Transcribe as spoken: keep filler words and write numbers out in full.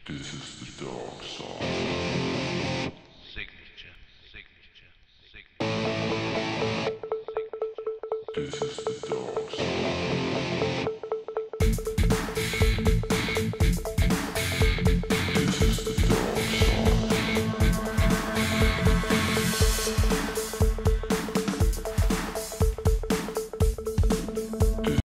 This is the dark side. Signature, signature, signature. This is